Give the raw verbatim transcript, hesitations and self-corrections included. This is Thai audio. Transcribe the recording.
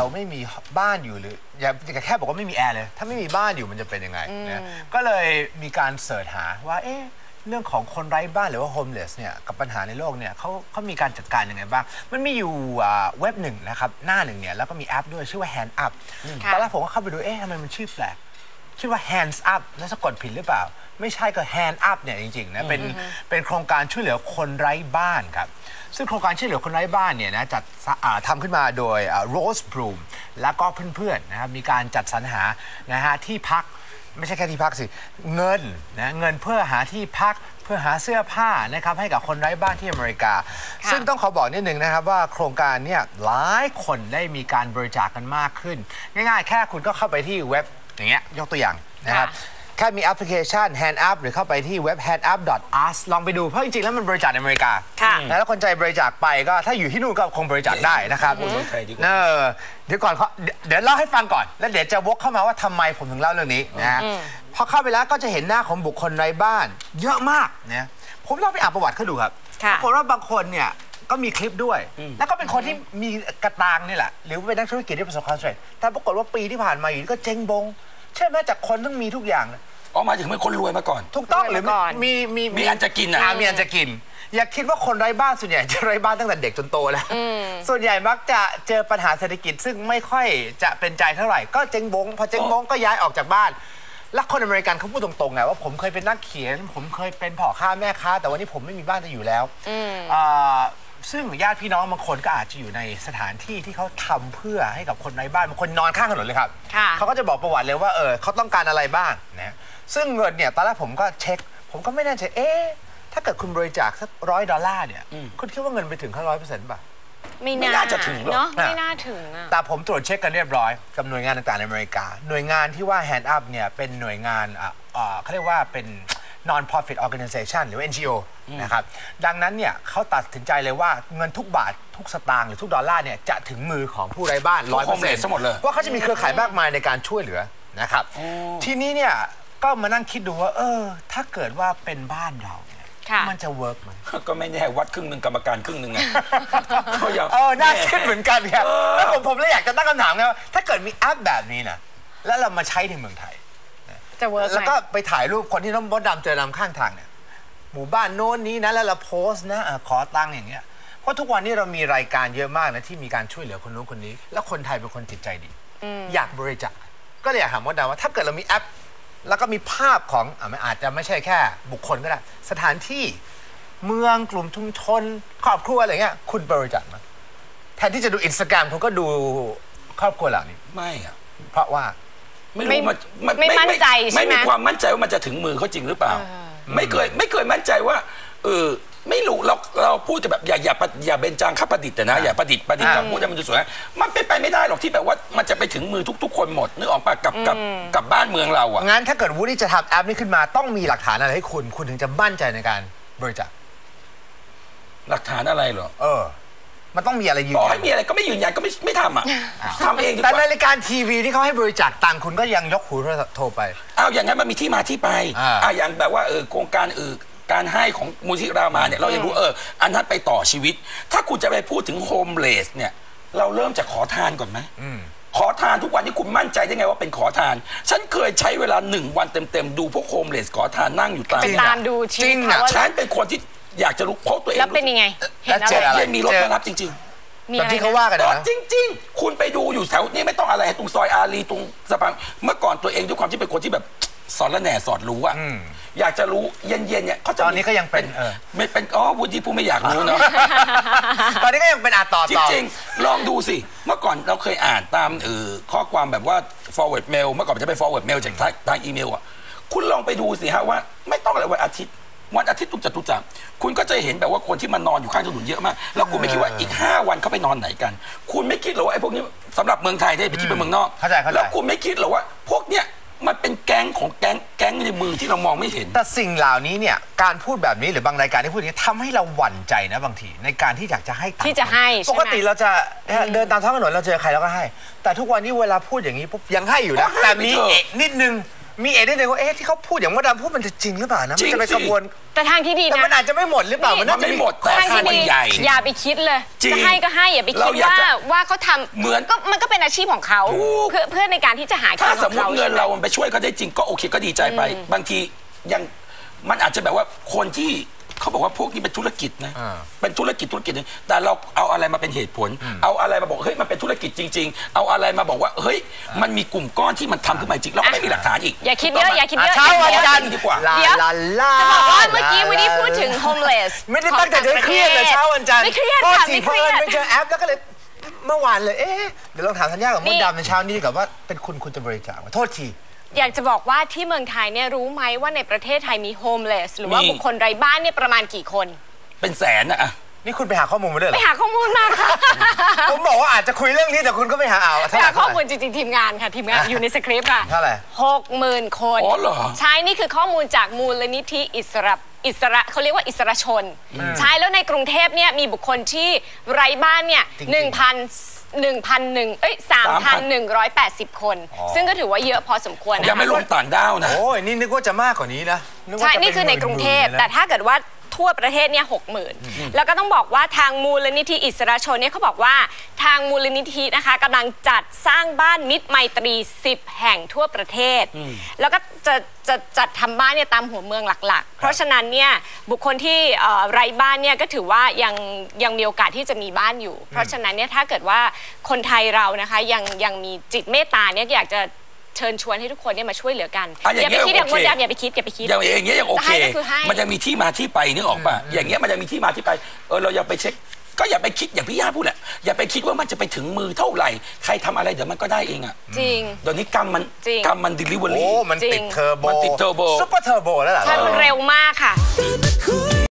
เราไม่มีบ้านอยู่หรืออย่าแค่บอกว่าไม่มีแอร์เลยถ้าไม่มีบ้านอยู่มันจะเป็นยังไงนะก็เลยมีการเสิร์ชหาว่าเอ๊ะเรื่องของคนไร้บ้านหรือว่าโฮมเลสเนี่ยกับปัญหาในโลกเนี่ยเขาเขามีการจัดการยังไงบ้างมันมีอยู่เว็บหนึ่งนะครับหน้าหนึ่งเนี่ยแล้วก็มีแอปด้วยชื่อว่า Hand Up ตอนแรกผมก็เข้าไปดูเอ๊ะทำไมมันชื่อแปลกชื่อว่า Hands Up แล้วสะกดผิดหรือเปล่าไม่ใช่ก็ Hand Up เนี่ยจริงๆนะเป็นเป็นโครงการช่วยเหลือคนไร้บ้านครับซึ่งโครงการช่วยเหลือคนไร้บ้านเนี่ยนะจัดทำขึ้นมาโดย Rose Bloom แล้วก็เพื่อนๆนะครับมีการจัดสรรหานะฮะที่พักไม่ใช่แค่ที่พักสิเงินนะเงินเพื่อหาที่พักเพื่อหาเสื้อผ้านะครับให้กับคนไร้บ้านที่อเมริกาซึ่งต้องขอบอกนิดนึงนะครับว่าโครงการเนี่ยหลายคนได้มีการบริจาคกันมากขึ้นง่ายๆแค่คุณก็เข้าไปที่เว็บอย่างเงี้ยยกตัวอย่างนะครับแค่มีแอปพลิเคชัน Hand Up หรือเข้าไปที่เว็บ แฮนด์อัพ ดอท อัส ลองไปดูเพราะจริงๆแล้วมันบริจาคในอเมริกาแล้วคนใจบริจาคไปก็ถ้าอยู่ที่นู่นก็คงบริจาคได้นะครับเออเดี๋ยวก่อนเดี๋ยวเล่าให้ฟังก่อนแล้วเดี๋ยวจะวกเข้ามาว่าทำไมผมถึงเล่าเรื่องนี้นะพอเข้าไปแล้วก็จะเห็นหน้าของบุคคลไร้บ้านเยอะมากนะผมลองไปอ่านประวัติเขาดูครับปรากฏว่าบางคนเนี่ยก็มีคลิปด้วยแล้วก็เป็นคนที่มีกระตังนี่แหละหรือเป็นนักธุรกิจที่ประสบความสำเร็จแต่ปรากฏว่าปีที่ผ่านมาอยู่ก็เจ๊งบงใช่ไหมจากคนต้องมีทุกอย่างออกมาถึงเป็นคนรวยมาก่อนถูกต้องหรือมีมีมีอันจะกินอ่ะมีอันจะกินอย่าคิดว่าคนไร้บ้านส่วนใหญ่จะไร้บ้านตั้งแต่เด็กจนโตแล้วส่วนใหญ่มักจะเจอปัญหาเศรษฐกิจซึ่งไม่ค่อยจะเป็นใจเท่าไหร่ก็เจ๊งบงพอเจ๊งบงก็ย้ายออกจากบ้านแล้วคนอเมริกันเขาพูดตรงๆไงว่าผมเคยเป็นนักเขียนผมเคยเป็นพ่อค้าแม่ค้าแต่วันนี้ผมไม่มีบ้านจะอยู่แล้วซึ่งญาติพี่น้องบางคนก็อาจจะอยู่ในสถานที่ที่เขาทำเพื่อให้กับคนไร้บ้านบางคนนอนข้างถนนเลยครับเขาก็จะบอกประวัติเลยว่าเออเขาต้องการอะไรบ้างนะซึ่งเงินเนี่ยตอนแรกผมก็เช็คผมก็ไม่แน่ใจเอ๊ะถ้าเกิดคุณบริจาคสักร้อยดอลลาร์เนี่ยคุณคิดว่าเงินไปถึงแค่ร้อยเปอร์เซ็นต์ป่ะไม่น่าจะถึงหรอกไม่น่าถึงอ่ะแต่ผมตรวจเช็คกันเรียบร้อยกับหน่วยงานต่างๆในอเมริกาหน่วยงานที่ว่า Hand Up เนี่ยเป็นหน่วยงานอ่าเขาเรียกว่าเป็น non-profit organization หรือ เอ็น จี โอ นะครับดังนั้นเนี่ยเขาตัดสินใจเลยว่าเงินทุกบาททุกสตางค์หรือทุกดอลลาร์เนี่ยจะถึงมือของผู้ไร้บ้าน ร้อยเปอร์เซ็นต์หมดเลยว่าเขาจะมีเครือข่ายมากมายในการช่วยเหลือนะครับทีนี้เนี่ยก็มานั่งคิดดูว่าเออถ้าเกิดว่าเป็นบ้านเรามันจะเวิร์กไหมก็ไม่แน่วัดครึ่งหนึ่งกรรมการครึ่งหนึ่งไงเออน่าคิดเหมือนกันครับแล้วผมผมเลยอยากจะตั้งคำถามไงว่าถ้าเกิดมีแอปแบบนี้นะแล้วเรามาใช้ในเมืองไทยจะเวิร์กแล้วก็ไปถ่ายรูปคนที่น้องมดดำเจอนำข้างทางเนี่ยหมู่บ้านโน้นนี้นะแล้วเราโพสต์นะขอตังค์อย่างเงี้ยเพราะทุกวันนี้เรามีรายการเยอะมากนะที่มีการช่วยเหลือคนโน้นคนนี้แล้วคนไทยเป็นคนจิตใจดีอยากบริจาคก็เลยอยากถามมดดำว่าถ้าเกิดเรามีแอปแล้วก็มีภาพของอ่ะมันอาจจะไม่ใช่แค่บุคคลก็ได้สถานที่เมืองกลุ่มชุมชนครอบครัวอะไรเงี้ยคุณบริจาคมั้ยแทนที่จะดูอินสตาแกรมคุณก็ดูครอบครัวเหล่านี้ไม่อะเพราะว่าไม่รู้มันไม่มั่นใจใช่ไหมไม่มีความมั่นใจว่ามันจะถึงมือเขาจริงหรือเปล่าไม่เคยไม่เคยมั่นใจว่าเออไม่รู้เราเราพูดจะแบบอย่าอย่าอย่าเบญจางข้าประดิษฐ์แต่นะอย่าประดิษฐ์ประดิษฐ์คำพูดให้มันดูสวยมันเป็นไปไม่ได้หรอกที่แบบว่ามันจะไปถึงมือทุกๆคนหมดนึกออกปะกับกับกับบ้านเมืองเราอ่ะงั้นถ้าเกิดวูดดี้จะทำแอปนี้ขึ้นมาต้องมีหลักฐานอะไรให้คุณคุณถึงจะมั่นใจในการบริจาคหลักฐานอะไรเหรอเออมันต้องมีอะไรยืนยันต่อให้มีอะไรก็ไม่ยืนยันก็ไม่ไม่ทำอ่ะทำเองแต่ในรายการทีวีที่เขาให้บริจาคตังค์คุณก็ยังยกหูโทรไปอ้าวอย่างนั้นมันมีที่มาที่ไปอ่าอย่างแบบว่าเออโครงการเออการให้ของมูลที่รามาเนี่ยเรายังรู้เอออันนั้นไปต่อชีวิตถ้าคุณจะไปพูดถึงโฮมเลสเนี่ยเราเริ่มจากขอทานก่อนไหมขอทานทุกวันนี้คุณมั่นใจได้ไงว่าเป็นขอทานฉันเคยใช้เวลาหนึ่งวันเต็มๆดูพวกโฮมเลสขอทานนั่งอยู่ตามตามดูชีวิตเขาว่าฉันเป็นคนที่อยากจะรู้เพราะตัวเองแล้วเป็นยังไงเห็นอะไรมีรถมารับจริงๆแบบที่เขาว่ากันนะจริงๆคุณไปดูอยู่แถวนี้ไม่ต้องอะไรตรงซอยอารีตรงสะพานเมื่อก่อนตัวเองด้วยความที่เป็นคนที่แบบสอนละแหน่สอดรู้อะอยากจะรู้เย็นๆเนี่ยเขาตอนนี้ก็ยังเป็นไม่เป็นอ๋อวุฒิผู้ไม่อยากรู้เนาะตอนนี้ก็ยังเป็นอ่านต่อจริงๆลองดูสิเมื่อก่อนเราเคยอ่านตามเออข้อความแบบว่า forward mail เมื่อก่อนจะไป forward mail จากทางอีเมลอ่ะคุณลองไปดูสิฮะว่าไม่ต้องอะไรวันอาทิตย์วันอาทิตย์ตุกจัตุจักรคุณก็จะเห็นแบบว่าคนที่มานอนอยู่ข้างถนนเยอะมากแล้วคุณไม่คิดว่าอีกห้าวันเขาไปนอนไหนกันคุณไม่คิดหรอว่าไอ้พวกนี้สำหรับเมืองไทยได้ไปที่เป็นเมืองนอกแล้วคุณไม่คิดหรอว่าพวกเนี้ยมันเป็นแก๊งของแก๊งแก๊งในมือที่เรามองไม่เห็นแต่สิ่งเหล่านี้เนี่ยการพูดแบบนี้หรือบางรายการที่พูดอย่างนี้ทำให้เราหวั่นใจนะบางทีในการที่อยากจะให้ที่จะให้ปกติเราจะเดินตามท้องถนนเราเจอใครเราก็ให้แต่ทุกวันนี้เวลาพูดอย่างนี้ปุ๊บยังให้อยู่นะแต่มีเอกนิดนึงมีเอเดนเลยว่าเอ๊ะที่เขาพูดอย่างมดดำพูดมันจะจริงหรือเปล่านะมันจะไปกระบวนแต่ทางที่ดีแต่นะมันอาจจะไม่หมดหรือเปล่ามันมัน่าน จะไม่หมดแต่ทางค่าที่มันดีใหญ่อย่าไปคิดเลยจริงจะให้ก็ให้อย่าไปคิเราดอยากว่าจะว่าเขาทำเหมือนก็มันก็เป็นอาชีพของเขาถูกเพื่อเพื่อในการที่จะหากินถ้าขสอมงมติเขาเงินใช่ไหมเรามันไปช่วยเขาได้จริงก็โอเคก็ดีใจไป บางทียังมันอาจจะแบบว่าคนที่เขาบอกว่าพวกนี้เป็นธุรกิจนะอ่าเป็นธุรกิจธุรกิจหนึงแต่เราเอาอะไรมาเป็นเหตุผล เอาอะไรมาบอกเฮ้ยมันเป็นธุรกิจจริง ๆ เอาอะไรมาบอกว่าเฮ้ยมันมีกลุ่มก้อนที่มันทำขึ้นมาจริงเราก็ไม่มีหลักฐานอีกอย่าคิดเยอะอย่าคิดเยอะเช้าวันอย่าจันทคิดร์ดีกว่าลาเดี๋ยวลาลาจะบอกว่าเมื่อกี้วันนี้พูดถึง homeless ไม่ได้ตั้งใจจะเครียดเลยเช้าวันจันทร์ไม่เครียดก็ค่ะทีไม่เคเพิ่รียนดไปเจอแอปแล้วก็เลยเมื่อวานเลยเอ๊ะเดี๋ยวลองถามธัญญากับมนี่ดดำในเช้านี้กับว่าเป็นคุณคุณจะบริจาคไหมโทษทีอยากจะบอกว่าที่เมืองไทยเนี่ยรู้ไหมว่าในประเทศไทยมี homeless หรือว่ามีบุคคลไร้บ้านเนี่ยประมาณกี่คนเป็นแสนนะอะนี่คุณไปหาข้อมูลมาด้วยเหรไปอหาข้อมูลมาค่ะผมบอกว่าอาจจะคุยเรื่องนี้แต่คุณก็ไม่หาเอาไปเท่าไหหาร่ข้อมูลจริงๆทีมงานค่ะทีมงานอยู่ในสคริปต์ค่ะเท่าไหร่หกหมื่นคนอ๋อเหรอใช่นี่คือข้อมูลจากมูลนิธิอิสระอิสระเขาเรียกว่าอิสระชน ใช่แล้วในกรุงเทพเนี่ยมีบุคคลที่ไร้บ้านเนี่ยจริงๆหนึ่งพันหนึ่งพันหนึ่งเอ้ยสามพันหนึ่งร้อยแปดสิบคนอ๋อซึ่งก็ถือว่าเยอะพอสมควรนะคะยังไม่รวมต่างด้าวนะโอ้ยนี่นึกว่าจะมากกว่านี้นะกว่าใช่จะเป็นี่คือในกรุงเทพหมื่นๆแต่ลยนะถ้าเกิดว่าทั่วประเทศเนี่ยหกหมื่นแล้วก็ต้องบอกว่าทางมูลนิธิอิสระชนเนี่ยเขาบอกว่าทางมูลนิธินะคะกำลังจัดสร้างบ้านมิตรไมตรีสิบแห่งทั่วประเทศ แล้วก็จะจะจัดทำบ้านเนี่ยตามหัวเมืองหลักๆ เพราะฉะนั้นเนี่ยบุคคลที่เอ่อไร้บ้านเนี่ยก็ถือว่ายังยังมีโอกาสที่จะมีบ้านอยู่ เพราะฉะนั้นเนี่ยถ้าเกิดว่าคนไทยเรานะคะยังยังมีจิตเมตตาเนี่ยอยากจะเชิญชวนให้ทุกคนเนี่ยมาช่วยเหลือกันอ่ะอย่างอย่าไปคิดอย่างเงี้ยมดโอเคดำอย่าไปคิดอย่าไปคิดอย่างอย่างเงี้ยยังโอเคจะให้ก็คือให้มันจะมีที่มาที่ไปนึกออกป่ะ อย่างเงี้ยมันจะมีที่มาที่ไป เออเราอย่าไปเช็ค ก็อย่าไปคิดอย่างพี่ย่าพูดแหละ อย่าไปคิดว่ามันจะไปถึงมือเท่าไหร่ ใครทำอะไรเดี๋ยวมันก็ได้เองอ่ะจริงเดี๋ยวนี้กรรมมันจริงกรรมมันดิลิเวอโอ้รี่มันติดเทอร์โบมันติดเทอร์โบซุปเปอร์เทอร์โบแล้วเหรอใช่มันเร็วมากค่ะ